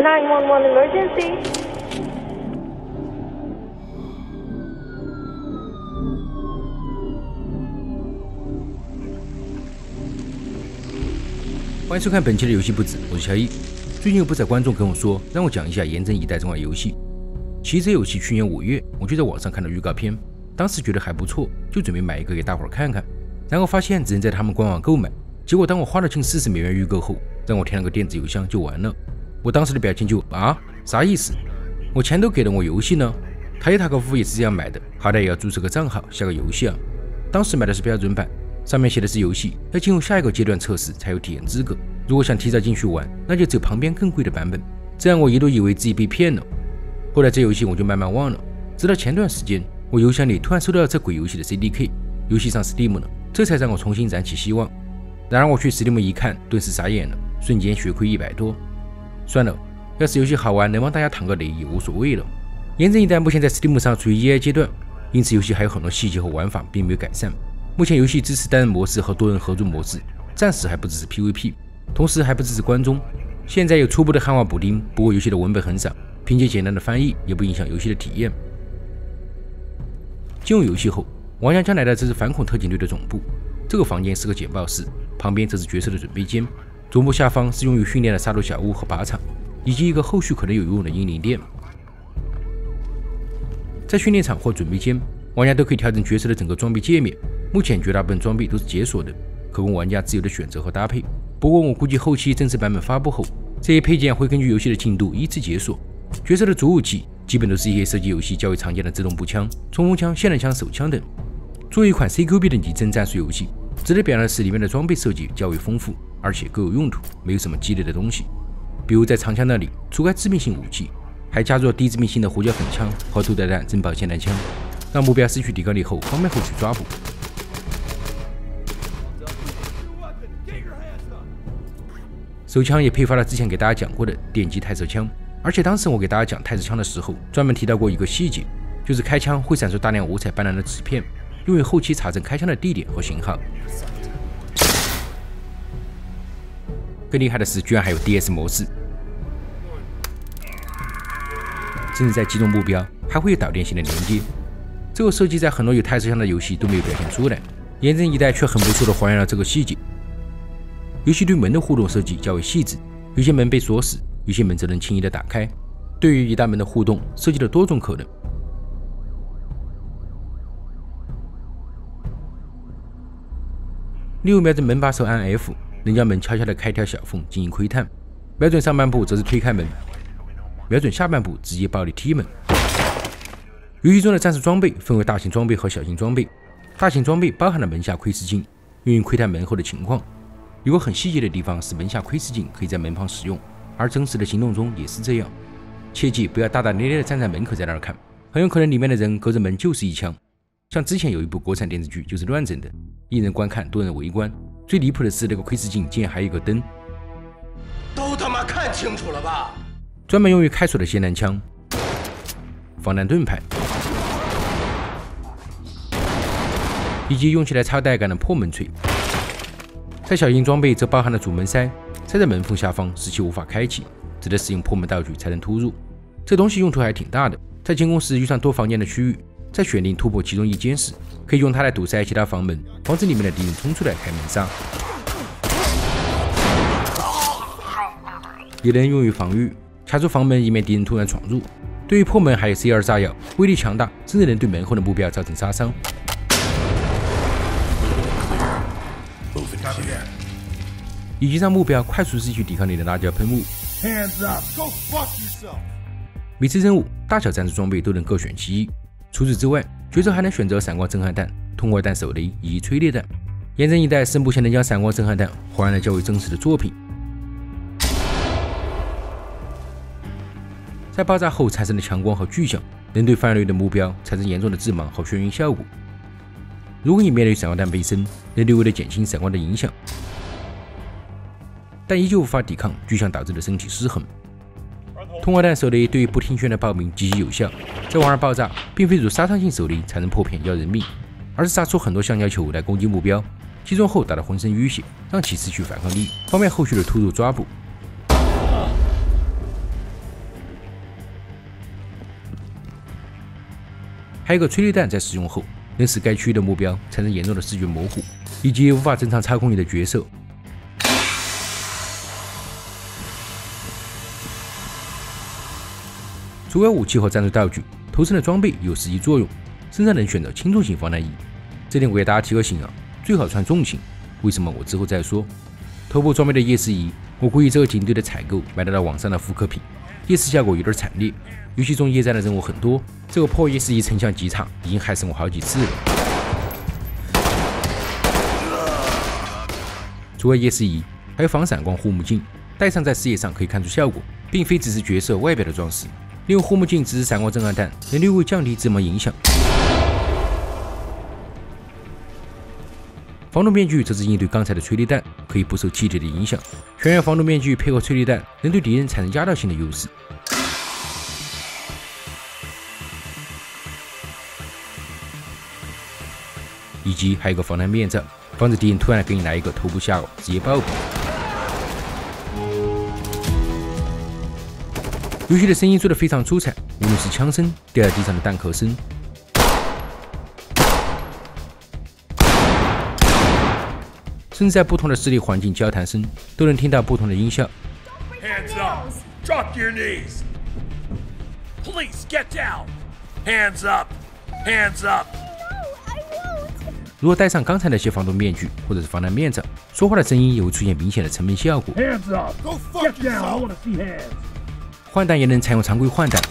911 emergency. 欢迎收看本期的游戏不止，我是小易。最近有不少观众跟我说，让我讲一下《严阵以待》这款游戏。其实这游戏去年5月我就在网上看到预告片，当时觉得还不错，就准备买一个给大伙儿看看。然后发现只能在他们官网购买，结果当我花了近40美元预购后，让我填了个电子邮箱就完了。我当时的表情就啥意思？我钱都给了我游戏呢？塔耶塔科夫也是这样买的，好歹也要注册个账号下个游戏啊。当时买的是标准版。上面写的是游戏要进入下一个阶段测试才有体验资格，如果想提早进去玩，那就走旁边更贵的版本。这样我一度以为自己被骗了。后来这游戏我就慢慢忘了，直到前段时间，我邮箱里突然收到了这鬼游戏的 CDK， 游戏上 Steam 了，这才让我重新燃起希望。然而我去 Steam 一看，顿时傻眼了，瞬间血亏100多。算了，要是游戏好玩，能帮大家躺个雷也无所谓了。严阵以待目前在 Steam 上处于 EA 阶段，因此游戏还有很多细节和玩法并没有改善。目前游戏支持单人模式和多人合作模式，暂时还不支持 PVP， 同时还不支持关中。现在有初步的汉化补丁，不过游戏的文本很少，凭借简单的翻译也不影响游戏的体验。进入游戏后，玩家将来到这是反恐特警队的总部。这个房间是个简报室，旁边则是角色的准备间，总部下方是用于训练的杀戮小屋和靶场，以及一个后续可能有用的英灵殿。在训练场或准备间，玩家都可以调整角色的整个装备界面。目前绝大部分装备都是解锁的，可供玩家自由的选择和搭配。不过我估计后期正式版本发布后，这些配件会根据游戏的进度依次解锁。角色的主武器基本都是一些射击游戏较为常见的自动步枪、冲锋枪、霰弹枪、手枪等。作为一款 CQB 等级真战术游戏，值得表扬的是里面的装备设计较为丰富，而且各有用途，没有什么鸡肋的东西。比如在长枪那里，除开致命性武器，还加入了低致命性的胡椒粉枪和土导弹震爆霰弹枪，让目标失去抵抗力后方便后续抓捕。手枪也配发了之前给大家讲过的电击泰瑟枪，而且当时我给大家讲泰瑟枪的时候，专门提到过一个细节，就是开枪会闪烁大量五彩斑斓的纸片，用于后期查证开枪的地点和型号。更厉害的是，居然还有 DS 模式，甚至在击中目标还会有导电型的连接。这个设计在很多有泰瑟枪的游戏都没有表现出来，严阵以待却很不错的还原了这个细节。游戏对门的互动设计较为细致，有些门被锁死，有些门则能轻易的打开。对于一大门的互动，设计了多种可能。例如瞄准门把手按 F， 能将门悄悄地开一条小缝进行窥探；瞄准上半部则是推开门，瞄准下半部直接暴力踢门。游戏中的战士装备分为大型装备和小型装备，大型装备包含了门下窥视镜，用于窥探门后的情况。有个很细节的地方是门下窥视镜可以在门旁使用，而真实的行动中也是这样。切记不要大大咧咧的站在门口在那儿看，很有可能里面的人隔着门就是一枪。像之前有一部国产电视剧就是乱整的，一人观看多人围观，最离谱的是那个窥视镜竟然还有一个灯。 都他妈看清楚了吧？ 专门用于开锁的霰弹枪、防弹盾牌，以及用起来超带感的破门锤。在小型装备则包含了主门塞，塞在门缝下方，使其无法开启，只得使用破门道具才能突入。这东西用途还挺大的，在进攻时遇上多房间的区域，在选定突破其中一间时，可以用它来堵塞其他房门，防止里面的敌人冲出来开门杀。也能用于防御，卡住房门以免敌人突然闯入。对于破门还有 C2 炸药，威力强大，甚至能对门后的目标造成杀伤。以及让目标快速失去抵抗力的辣椒喷雾。每次任务大小战士装备都能各选其一。除此之外，角色还能选择闪光震撼弹、通过弹手雷以及催泪弹。严阵以待是目前能将闪光震撼弹还原了较为真实的作品。在爆炸后产生的强光和巨响，能对范围内的目标产生严重的致盲和眩晕效果。如果你面对闪光弹背身，能略微的减轻闪光的影响，但依旧无法抵抗巨响导致的身体失衡。通过弹手雷对于不听劝的暴民极其有效，在玩儿爆炸并非如杀伤性手雷才能破片要人命，而是杀出很多橡胶球来攻击目标，击中后打得浑身淤血，让其失去反抗力，方便后续的突入抓捕。 还有个催泪弹在使用后能使该区域的目标产生严重的视觉模糊，以及无法正常操控你的角色。除了武器和战术道具，头身的装备也有实际作用，身上能选择轻重型防弹衣。这点我给大家提个醒啊，最好穿重型。为什么我之后再说。头部装备的夜视仪，我估计这个警队的采购买得到网上的复刻品，夜视效果有点惨烈。游戏中夜战的任务很多，这个破夜视仪成像极差，已经害死我好几次了。除了夜视仪，还有防闪光护目镜，戴上在视野上可以看出效果，并非只是角色外表的装饰。利用护目镜直视闪光震撼弹，能略微降低致盲影响。防毒面具则是应对刚才的催泪弹，可以不受气体的影响。全员防毒面具配合催泪弹，能对敌人产生压倒性的优势。以及还有个防弹面罩，防止敌人突然给你来一个头部下颚，直接爆毙。游戏的声音做得非常出彩，无论是枪声、掉在地上的弹壳声，甚至在不同的视力环境交谈声，都能听到不同的音效。 Hands up! Drop your knees! Police, get down! Hands up! Hands up! 如果戴上刚才那些防毒面具或者是防弹面罩，说话的声音也会出现明显的沉闷效果。 Hands up! Go get down! I want to see hands. 换弹也能采用常规换弹，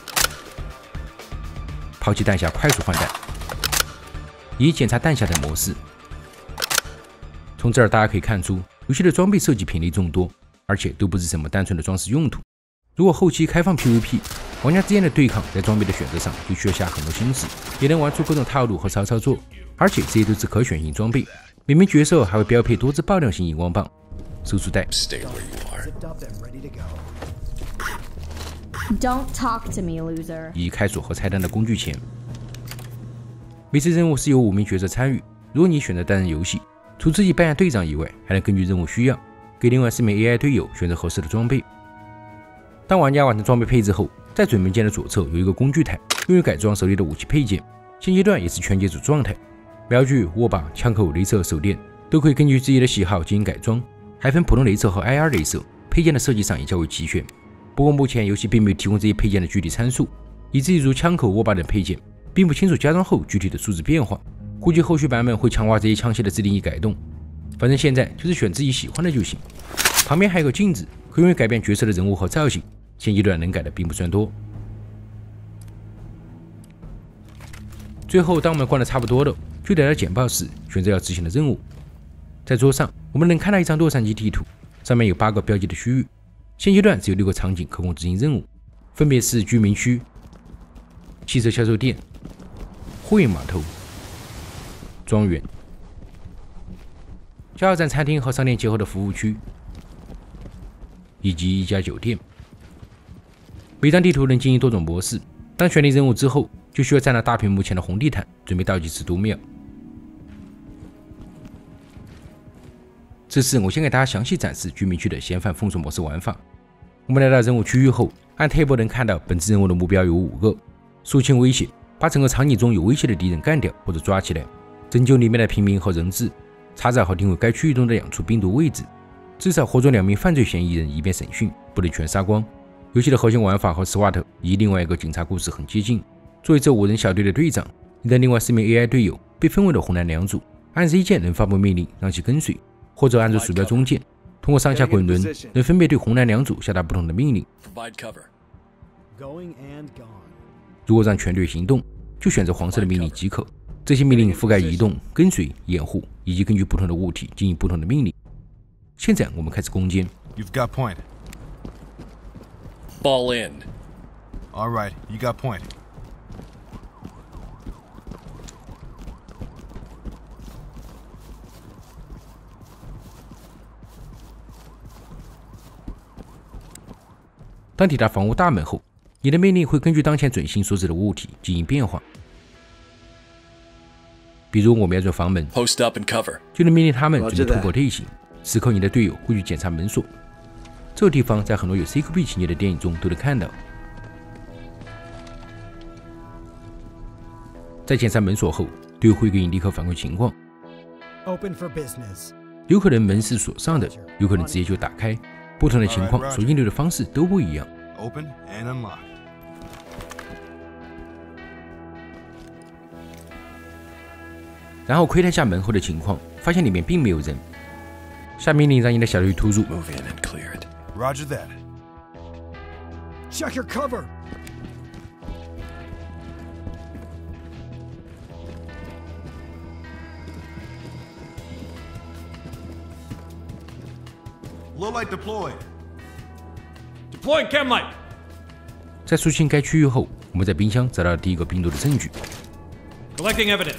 抛弃弹匣快速换弹，以检查弹匣等模式。从这儿大家可以看出，游戏的装备设计品类众多，而且都不是什么单纯的装饰用途。如果后期开放 PVP， 玩家之间的对抗在装备的选择上就需要下很多心思，也能玩出各种套路和骚操作。而且这些都是可选性装备，每名角色还会标配多支爆亮型荧光棒、手术带。 Don't talk to me, loser. 以开锁和拆弹的工具钳。每次任务是由5名角色参与，如果你选择单人游戏，除自己扮演队长以外，还能根据任务需要，给另外4名 AI 队友选择合适的装备。当玩家完成装备配置后，在准备键的左侧有一个工具台，用于改装手里的武器配件。现阶段也是全解组状态，瞄具、握把、枪口、雷射、手电都可以根据自己的喜好进行改装，还分普通雷射和 IR 雷射，配件的设计上也较为齐全。不过目前游戏并没有提供这些配件的具体参数，以至于如枪口、握把等配件，并不清楚加装后具体的数值变化。估计后续版本会强化这些枪械的自定义改动。反正现在就是选自己喜欢的就行。旁边还有个镜子，可以用于改变角色的人物和造型，现阶段能改的并不算多。最后，当我们逛的差不多了，就来到简报室，选择要执行的任务。在桌上，我们能看到一张洛杉矶地图，上面有8个标记的区域。现阶段只有6个场景可供执行任务，分别是居民区、汽车销售店、货运码头、庄园、加油站餐厅和商店结合的服务区，以及一家酒店。每张地图能进行多种模式，当选定任务之后，就需要站到大屏幕前的红地毯，准备倒计时读秒。这次我先给大家详细展示居民区的嫌犯封锁模式玩法。我们来到任务区域后，按 Tab 能看到本次任务的目标有5个：肃清威胁，把整个场景中有威胁的敌人干掉或者抓起来；拯救里面的平民和人质；查找和定位该区域中的2处病毒位置；至少活捉2名犯罪嫌疑人以便审讯，不能全杀光。游戏的核心玩法和 SWAT 以另外一个警察故事很接近。作为这5人小队的队长，你的另外4名 AI 队友被分为了红蓝2组，按 Z 键能发布命令让其跟随，或者按住鼠标中键，通过上下滚轮能分别对红蓝2组下达不同的命令。如果让全队行动，就选择黄色的命令即可。这些命令覆盖移动、跟随、掩护，以及根据不同的物体进行不同的命令。现在我们开始攻坚。 You've got point. Ball in. All right, you got point. 当抵达房屋大门后，你的命令会根据当前准星所指的物体进行变化。比如我瞄准房门， Post up and cover. 就能命令他们准备突破队形。此刻你的队友会去检查门锁。这个地方在很多有 CQB 情节的电影中都能看到。 在检查门锁后，队友会给你立刻反馈情况。 Open for business. 有可能门是锁上的，有可能直接就打开。不同的情况所应对的方式都不一样。 Open and unlock. 然后窥探下门后的情况，发现里面并没有人。下命令让你的小队突入。 Move in and clear it. Roger that. Check your cover. Low light deployed. Deploying chem light. 在肃清该区域后，我们在冰箱找到了第一个病毒的证据。 Collecting evidence.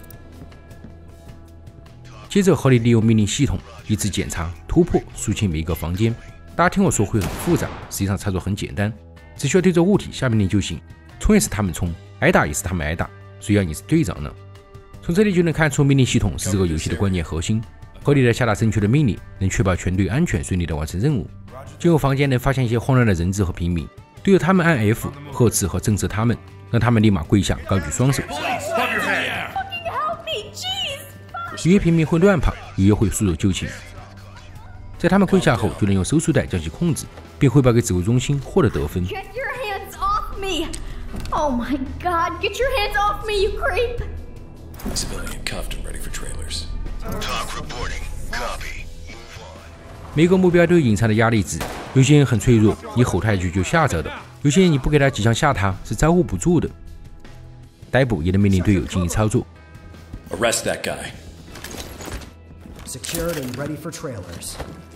接着，合理利用命令系统一次检查、突破、肃清每一个房间。大家听我说会很复杂，实际上操作很简单，只需要对着物体下命令就行。冲也是他们冲，挨打也是他们挨打，谁要你是队长呢？从这里就能看出命令系统是这个游戏的关键核心。合理的下达正确的命令，能确保全队安全顺利的完成任务。进入房间能发现一些慌乱的人质和平民，对着他们按 F 呵斥和震慑他们，让他们立马跪下，高举双手。 Pump your head. Help me, jeez! 有些平民会乱跑，有些会束手就擒。在他们跪下后，就能用收束带将其控制，并汇报给指挥中心获得得分。 Get your hands off me! Oh my god, get your hands off me, you creep! Civilian cuffed and ready for trailers. Talk reporting. Copy. 每个目标都有隐藏的压力值，有些人很脆弱，你吼他一句就吓着的；有些人你不给他几枪吓他是招呼不住的。逮捕也能命令队友进行操作。 Arrest that guy. Secured and ready for trailers.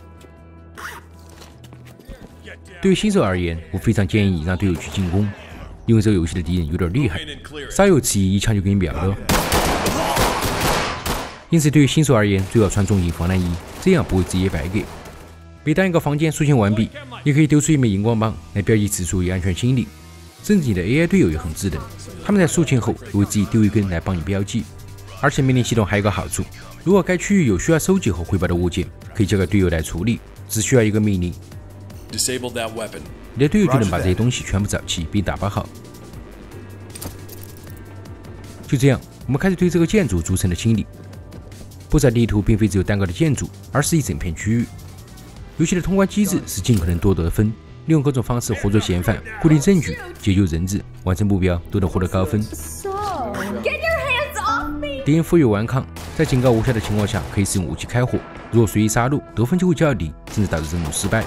对于新手而言，我非常建议你让队友去进攻，因为这个游戏的敌人有点厉害，稍有迟疑一枪就给你秒了。因此，对于新手而言，最好穿重型防弹衣，这样不会直接白给。每当一个房间肃清完毕，你可以丢出一枚荧光棒来标记此处有安全清理。甚至你的 AI 队友也很智能，他们在肃清后也会自己丢一根来帮你标记。而且命令系统还有个好处，如果该区域有需要收集和汇报的物件，可以交给队友来处理，只需要一个命令， Disable that weapon. 你的队友就能把这些东西全部找齐并打包好。就这样，我们开始对这个建筑组成的清理。布展地图并非只有单个的建筑，而是一整片区域。游戏的通关机制是尽可能多得分，利用各种方式活捉嫌犯、固定证据、解救人质、完成目标都能获得高分。 So, get your hands off me! 敌人负隅顽抗，在警告无效的情况下，可以使用武器开火。如果随意杀戮，得分就会较低，甚至导致任务失败。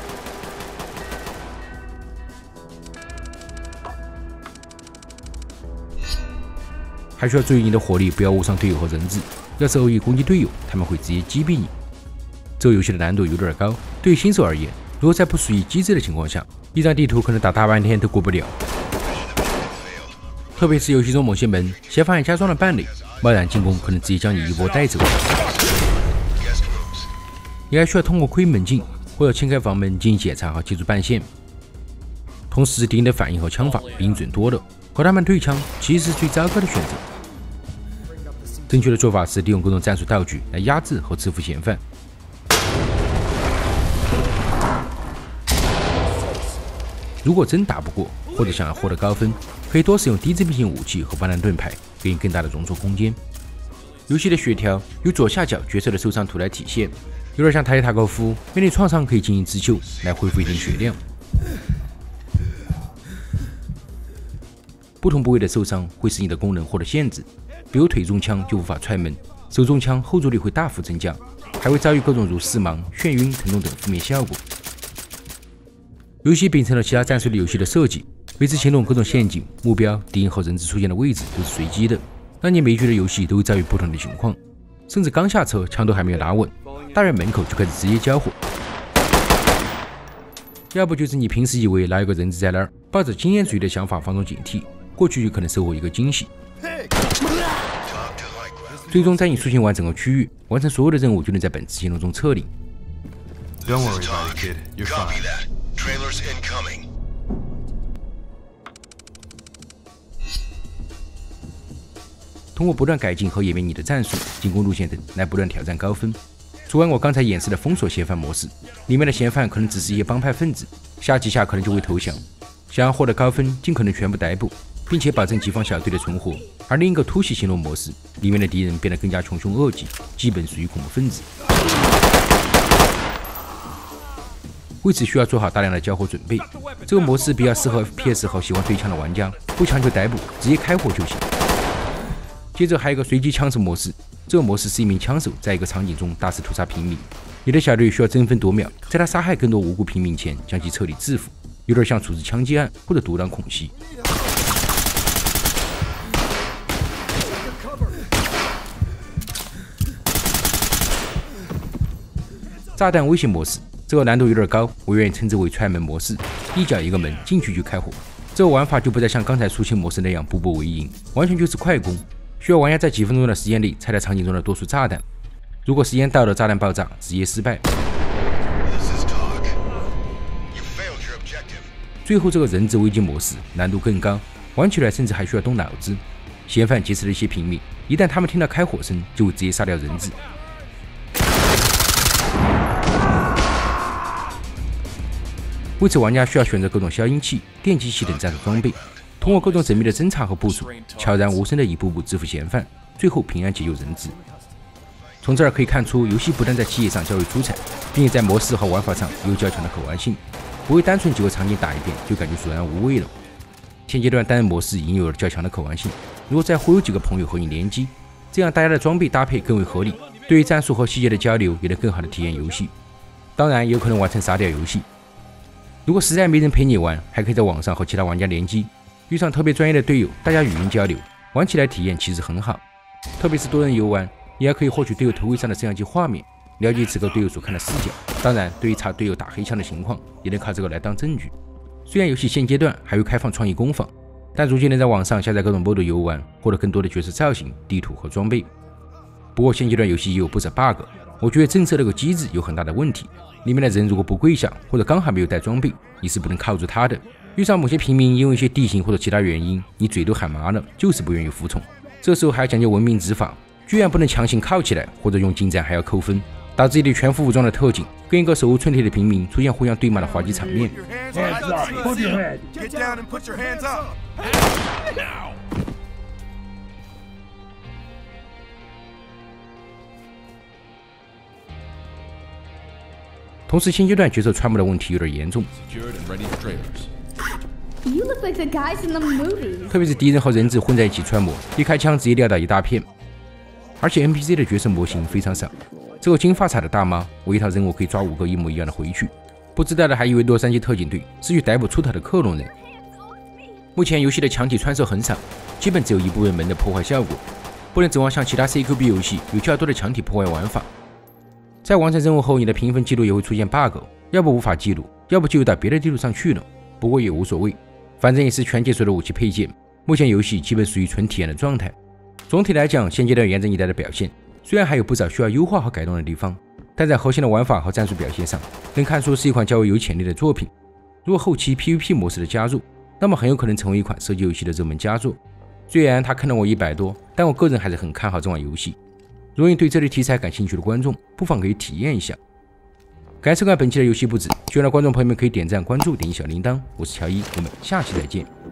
还需要注意你的火力不要误伤队友和人质。要是恶意攻击队友，他们会直接击毙你。这个游戏的难度有点高，对于新手而言，如果在不属于机制的情况下，一张地图可能打大半天都过不了。特别是游戏中某些门，嫌犯还加装了伴垒，贸然进攻可能直接将你一波带走。你还需要通过窥门镜或者清开房门进行检查和接触伴线。同时，敌人的反应和枪法比你准多了，和他们对枪其实是最糟糕的选择。正确的做法是利用各种战术道具来压制和制服嫌犯。如果真打不过，或者想要获得高分，可以多使用低致命性武器和防弹盾牌，给你更大的容错空间。游戏的血条由左下角角色的受伤图来体现，有点像塔利塔科夫，面对创伤可以进行自救来恢复一定血量。不同部位的受伤会使你的功能获得限制。比如腿中枪就无法踹门，手中枪后坐力会大幅增加，还会遭遇各种如视盲、眩晕、疼痛等负面效果。游戏秉承了其他战术的游戏的设计，每次行动各种陷阱、目标、敌人和人质出现的位置都是随机的，让你每一局的游戏都会遭遇不同的情况，甚至刚下车枪都还没有拿稳，大人门口就开始直接交火。要不就是你平时以为哪有个人质在那儿，抱着经验主义的想法放松警惕，过去就可能收获一个惊喜。最终，在你肃清完整个区域，完成所有的任务，就能在本次行动中撤离。 Don't worry about it, kid. You're Copy fine. that. Trailers incoming. 通过不断改进和演变你的战术、进攻路线等，来不断挑战高分。除完我刚才演示的封锁嫌犯模式，里面的嫌犯可能只是一些帮派分子，下几下可能就会投降。想要获得高分，尽可能全部逮捕， 并且保证己方小队的存活。而另一个突袭行动模式里面的敌人变得更加穷凶恶极，基本属于恐怖分子。为此需要做好大量的交火准备。这个模式比较适合 FPS 后喜欢堆枪的玩家，不强求逮捕，直接开火就行。接着还有一个随机枪手模式，这个模式是一名枪手在一个场景中大肆屠杀平民，你的小队需要争分夺秒，在他杀害更多无辜平民前将其彻底制服，有点像处置枪击案或者独挡恐袭。炸弹威胁模式，这个难度有点高，我愿意称之为踹门模式，一脚一个门进去就开火。这个玩法就不再像刚才抒情模式那样步步为营，完全就是快攻，需要玩家在几分钟的时间内拆掉场景中的多数炸弹。如果时间到了，炸弹爆炸，直接失败。最后这个人质危机模式难度更高，玩起来甚至还需要动脑子。嫌犯劫持了一些平民，一旦他们听到开火声，就会直接杀掉人质。为此，玩家需要选择各种消音器、电击器等战术装备，通过各种缜密的侦查和部署，悄然无声地一步步制服嫌犯，最后平安解救人质。从这儿可以看出，游戏不但在机械上较为出彩，并且在模式和玩法上有较强的可玩性，不会单纯几个场景打一遍就感觉索然无味了。现阶段单人模式已经有了较强的可玩性，如果再忽悠几个朋友和你联机，这样大家的装备搭配更为合理，对于战术和细节的交流也能更好的体验游戏。当然，也有可能完成杀掉游戏。如果实在没人陪你玩，还可以在网上和其他玩家联机，遇上特别专业的队友，大家语音交流，玩起来体验其实很好。特别是多人游玩，也还可以获取队友头盔上的摄像机画面，了解此刻队友所看的视角。当然，对于查队友打黑枪的情况，也能靠这个来当证据。虽然游戏现阶段还未开放创意工坊，但如今能在网上下载各种 mod 游玩，获得更多的角色造型、地图和装备。不过现阶段游戏也有不少 bug， 我觉得政策这个机制有很大的问题。里面的人如果不跪下，或者刚好没有带装备，你是不能铐住他的。遇上某些平民因为一些地形或者其他原因，你嘴都喊麻了，就是不愿意服从。这时候还要讲究文明执法，居然不能强行铐起来，或者用近战还要扣分，导致一队全副武装的特警跟一个手无寸铁的平民出现互相对骂的滑稽场面。同时，现阶段角色穿模的问题有点严重， You look like the guys in the movies. 特别是敌人和人质混在一起穿模，一开枪直接撂倒一大片。而且 NPC 的角色模型非常少，这个金发彩的大妈，我一套任务可以抓5个一模一样的回去。不知道的还以为洛杉矶特警队是去逮捕出逃的克隆人。目前游戏的墙体穿设很少，基本只有一部分门的破坏效果，不能指望像其他 CQB 游戏有较多的墙体破坏玩法。在完成任务后，你的评分记录也会出现 bug， 要不无法记录，要不就到别的地图上去了。不过也无所谓，反正也是全解锁的武器配件。目前游戏基本属于纯体验的状态。总体来讲，现阶段原神一代的表现虽然还有不少需要优化和改动的地方，但在核心的玩法和战术表现上，能看出是一款较为有潜力的作品。如果后期 PVP 模式的加入，那么很有可能成为一款射击游戏的热门佳作。虽然它坑了我100多，但我个人还是很看好这款游戏。如果你对这类题材感兴趣的观众，不妨可以体验一下。感谢收看本期的游戏不止，希望观众朋友们可以点赞、关注、点击小铃铛。我是乔伊，我们下期再见。